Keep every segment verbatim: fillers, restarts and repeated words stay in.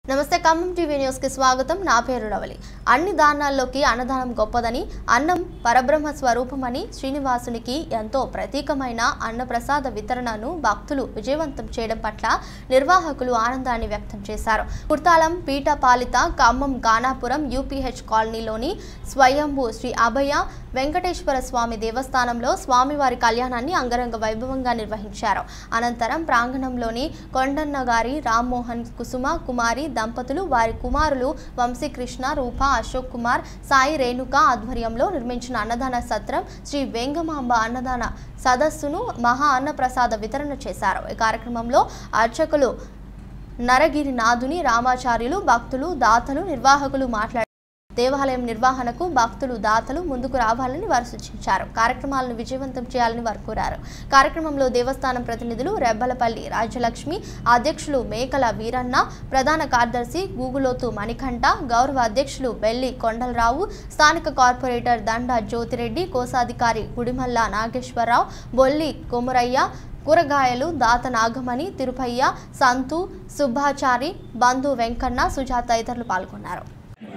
నమస్తే Khammam TV news కి స్వాగతం. నా పేరు రవలి. అన్ని దానాల్లోకి అన్నదానం గొప్పదని, అన్నం పరబ్రహ్మ స్వరూపమని, శ్రీనివాసునికి ఎంతో ప్రతీకమైన అన్న ప్రసాద వితరణను భక్తులు విజయవంతం చేయడం పట్ల నిర్వాహకులు ఆనందాన్ని వ్యక్తం చేశారు. కుర్తాలం పీఠ పాలిత ఖమ్మం గానాపురం యూపీహెచ్ కాలనీలోని స్వయంభూ శ్రీ అభయ వెంకటేశ్వర స్వామి దేవస్థానంలో స్వామివారి కళ్యాణాన్ని అంగరంగ వైభవంగా నిర్వహించారు. అనంతరం ప్రాంగణంలోని కొండన్న గారి రామ్మోహన్ కుసుమ కుమారి దంపతులు వారి కుమారులు వంశీకృష్ణ రూప అశోక్ కుమార్ సాయి రేణుక ఆధ్వర్యంలో నిర్మించిన అన్నదాన సత్రం శ్రీ వెంగమాంబ అన్నదాన సదస్సును మహా అన్న ప్రసాద వితరణ చేశారు. ఈ కార్యక్రమంలో అర్చకులు నరగిరి నాథుని రామాచార్యులు భక్తులు దాతలు నిర్వాహకులు మాట్లాడారు. దేవాలయం నిర్వహణకు భక్తులు దాతలు ముందుకు రావాలని వారు సూచించారు. కార్యక్రమాలను విజయవంతం చేయాలని వారు కోరారు. కార్యక్రమంలో దేవస్థానం ప్రతినిధులు రెబ్బలపల్లి రాజ్యలక్ష్మి, అధ్యక్షులు మేకల వీరన్న, ప్రధాన కార్యదర్శి గూగులోతు మణికంఠ, గౌరవ అధ్యక్షులు బెల్లి కొండలరావు, స్థానిక కార్పొరేటర్ దండ జ్యోతిరెడ్డి, కోశాధికారి గుడిమల్ల నాగేశ్వరరావు, బొల్లి కొమురయ్య, కూరగాయలు దాత నాగమణి, తిరుపయ్య, సంతు, సుబ్బాచారి, బంధు వెంకన్న, సుజాత తదితరులు పాల్గొన్నారు.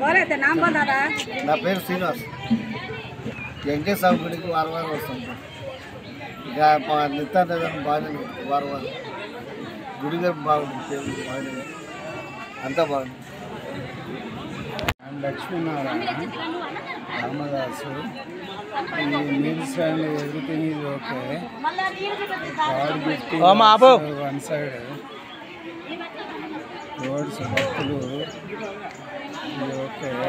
నా పేరు శ్రీనివాస్. వెంకటేశ్వర గుడికి వారం వారం వస్తాను. ఇక మా నిత్యానందం బాగానే వారం వారం గుడి గారు బాగుంది, పేరు బాగుంది, అంతా బాగుంది. లక్ష్మీనారాయణ రామదాసు. ఈ meals and everything is okay. One side roads భక్తులు ఓకే.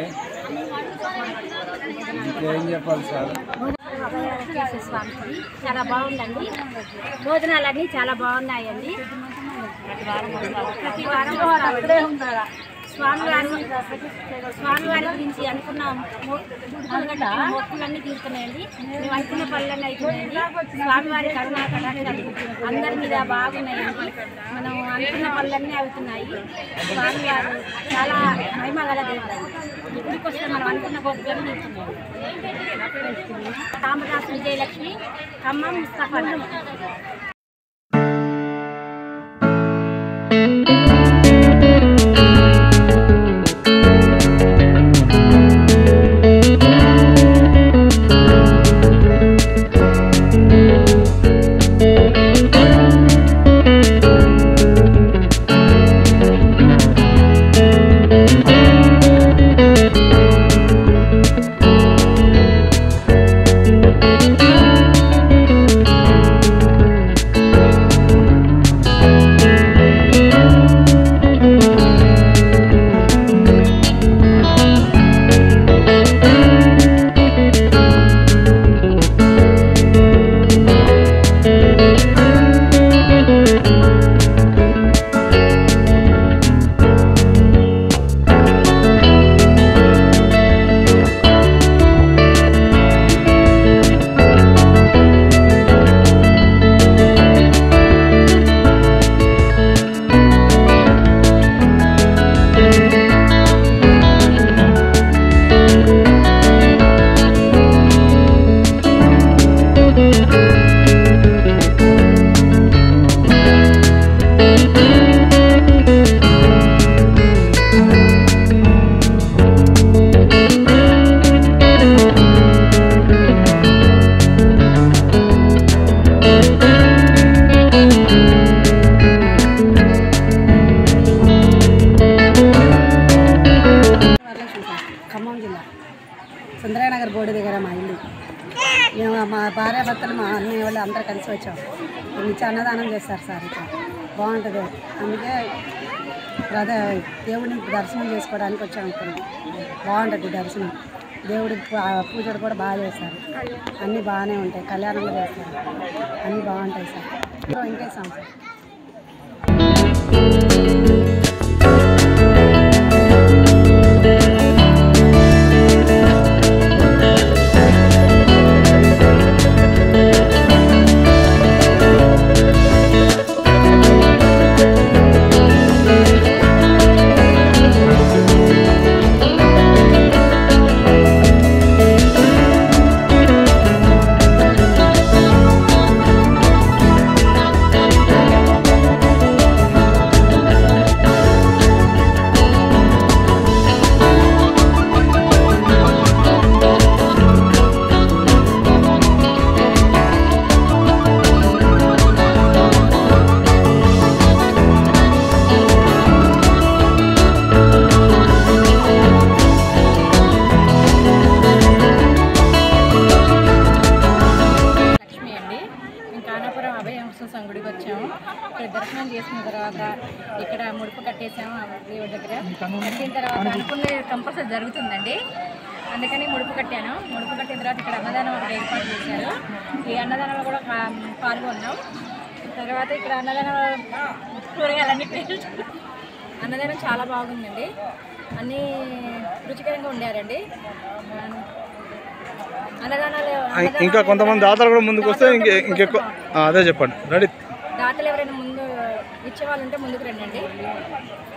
ఇంకేం చెప్పాలి సార్? అభయ వెంకటేశ్వర స్వామికి చాలా బాగుందండి. భోజనాలన్నీ చాలా బాగున్నాయండి. ప్రతి వారం స్వామివారి స్వామివారి గురించి అనుకున్న మొక్కులన్నీ తీరుతున్నాయండి. మేము అనుకున్న పనులన్నీ అవుతున్నాయండి. స్వామివారి కరుణా కటాక్షాలు అందరి మీద బాగున్నాయండి. మనం అనుకున్న పనులన్నీ అవుతున్నాయి. స్వామివారు చాలా మహిమగల దేవుడు. ఇప్పటికి వస్తే మనం అనుకున్న కోరికలన్నీ తీరుతున్నాయి. రామదాసు విజయలక్ష్మి, ఖమ్మం ముస్తఫా. ఖమ్మం జిల్లా సుందరనగర్ బోర్డు దగ్గర మా ఇల్లు. మేము మా భార్యాభర్తలు మా అన్నయ్య వాళ్ళు అందరూ కలిసి వచ్చాం. మంచి అన్నదానం చేస్తారు సార్. ఇక్కడ బాగుంటుంది. అందుకే రథ దేవుడిని దర్శనం చేసుకోవడానికి వచ్చాం. ఇక్కడ బాగుంటుంది దర్శనం. దేవుడి పూజలు కూడా బాగా చేస్తారు. అన్నీ బాగానే ఉంటాయి. కళ్యాణంలో చేస్తారు. అన్నీ బాగుంటాయి సార్. వెంకటేశ్వర సార్. చేసిన తర్వాత ఇక్కడ ముడుపు కట్టేసాము దేవుడి దగ్గర. కట్టిన తర్వాత అనుకునే కంపల్సరీ జరుగుతుందండి, అందుకని ముడుపు కట్టాను. ముడుపు కట్టిన తర్వాత ఇక్కడ అన్నదానం ఒకటి ఏర్పాటు చేశారు. ఈ అన్నదానంలో కూడా పాల్గొన్నాం. తర్వాత ఇక్కడ అన్నదానం కూరగాయలన్నీ అన్నదానం చాలా బాగుందండి, అన్నీ రుచికరంగా ఉండారండి. అన్నదానాలు ఇంకా కొంతమంది దాతలు కూడా ముందుకు వస్తే ఇంకే ఇంకెక్కువ అదే చెప్పండి. రెడీ దాతలు ఎవరైనా ముందు ఇచ్చేవాళ్ళు ఉంటే ముందుకు రండి.